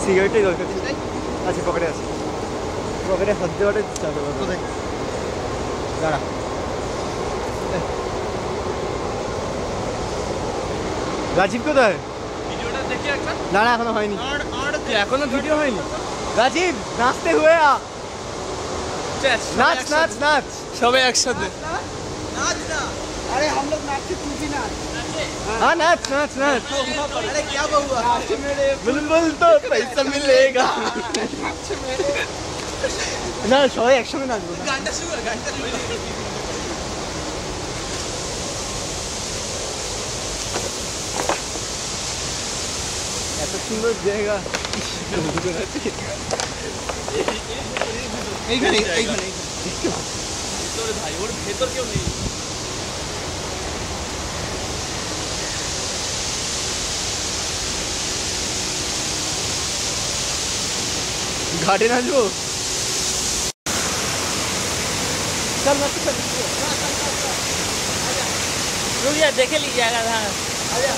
সিগারেটই দরকার আছে, পকেটে আছে, পকেটে হাত দেওয়াটাই চালু করবো। দাঁড়া, রাজীব কোথায়? ভিডিওটা দেখি একটা। না না এখনো হয়নি, এখনো ভিডিও হয়নি। রাজীব নাচতে হুয়ে আ, नाच नाच नाच সবাই একসাথে। नाच ना, अरे हम लोग नाचते, तू भी नाच। हाँ नाच नाच नाच। अरे क्या हुआ? नाच मेरे बुलबुल तो पैसा मिलेगा। नाच मेरे ना, সবাই একসাথে নাচবো। গানটা শুরু কর, গানটা শুরু কর। এত সুন্দর জায়গা, এইখানে এইখানে ভিতরে ভাই, ওর ভেতর কেউ নেই। ঘাটে নাচবো, चल मत चल, रुकिए देखे लीजिएगा। हाँ आजा,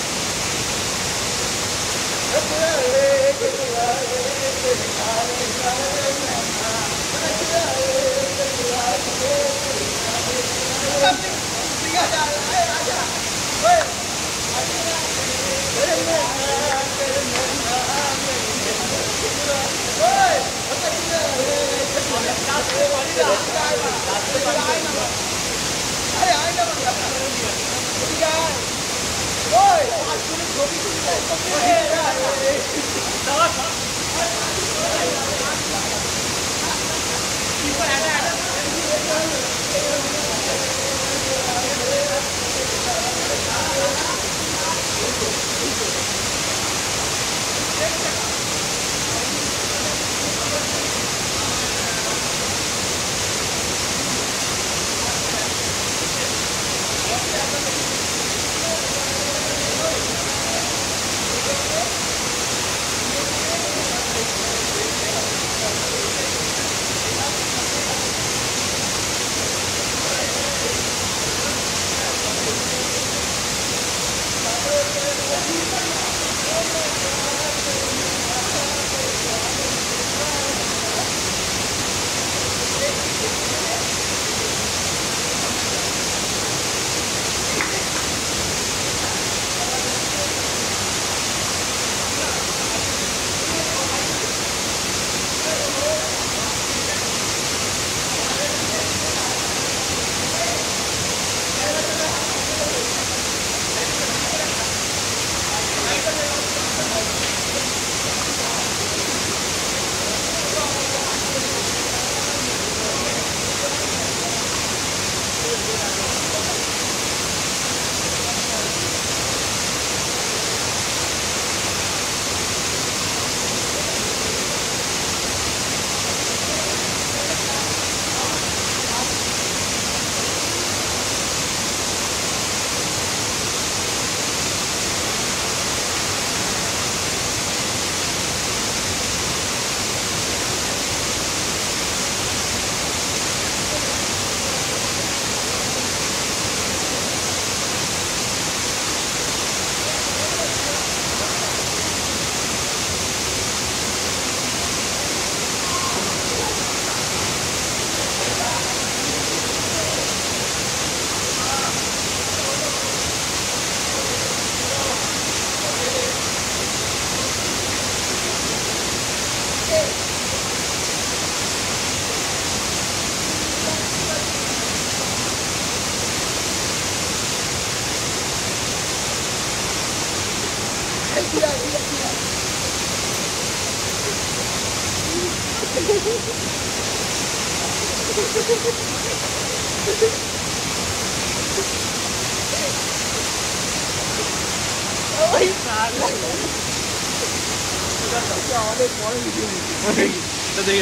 देखिए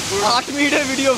8 मिनट वीडियो